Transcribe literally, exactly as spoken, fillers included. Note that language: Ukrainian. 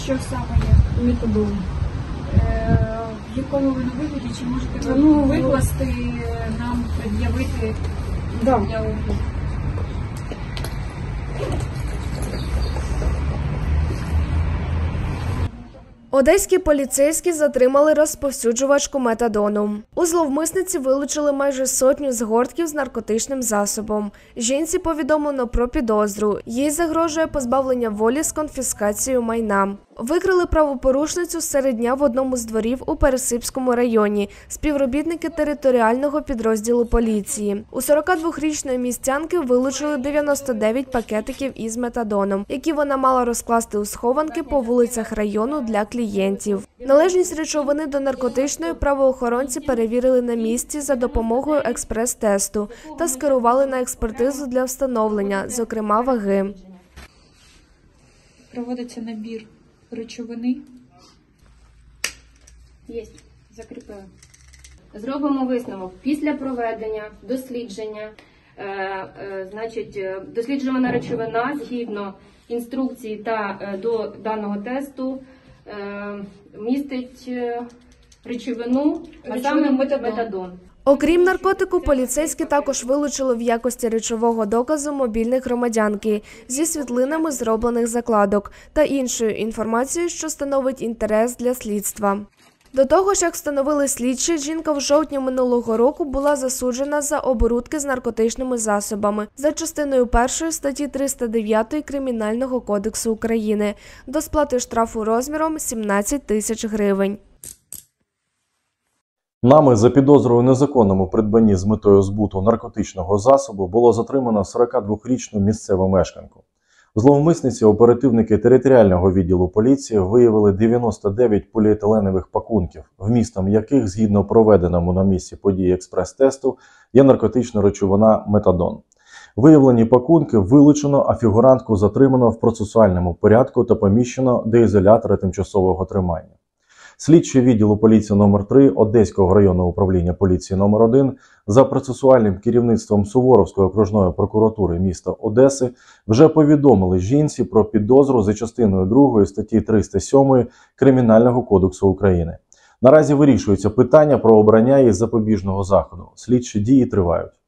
Що саме є? Метадон. Е, в якому воно вигляді, чи можете ви Ну, викласти, нам пред'явити Да. для огляду? Одеські поліцейські затримали розповсюджувачку метадону. У зловмисниці вилучили майже сотню згортків з наркотичним засобом. Жінці повідомлено про підозру. Їй загрожує позбавлення волі з конфіскацією майна. Викрили правопорушницю серед дня в одному з дворів у Пересипському районі. Співробітники територіального підрозділу поліції. У сорокадвохрічної містянки вилучили дев'яносто дев'ять пакетиків із метадоном, які вона мала розкласти у схованки по вулицях району для клієнтів. Належність речовини до наркотичної правоохоронці перевірили на місці за допомогою експрес-тесту та скерували на експертизу для встановлення, зокрема ваги. Проводиться набір речовини. Є, закріпили. Зробимо висновок. Після проведення дослідження, е, е, значить, досліджувана речовина згідно інструкції та е, до даного тесту е, містить е, речовину, а саме метадон. метадон. Окрім наркотику, поліцейські також вилучили в якості речового доказу мобільник громадянки зі світлинами зроблених закладок та іншою інформацією, що становить інтерес для слідства. До того ж, як встановили слідчі, жінка в жовтні минулого року була засуджена за оборудки з наркотичними засобами за частиною першої статті триста дев'ять Кримінального кодексу України до сплати штрафу розміром сімнадцять тисяч гривень. Нами за підозрою у незаконному придбанні з метою збуту наркотичного засобу було затримано сорокадвохрічну місцеву мешканку. В зловмисниці оперативники територіального відділу поліції виявили дев'яносто дев'ять поліетиленових пакунків, вмістом яких, згідно проведеному на місці події експрес-тесту, є наркотична речовина метадон. Виявлені пакунки вилучено, а фігурантку затримано в процесуальному порядку та поміщено до ізолятора тимчасового тримання. Слідчий відділу поліції номер три Одеського районного управління поліції номер один за процесуальним керівництвом Суворовської окружної прокуратури міста Одеси вже повідомили жінці про підозру за частиною другої статті триста сьомої Кримінального кодексу України. Наразі вирішується питання про обрання їй запобіжного заходу. Слідчі дії тривають.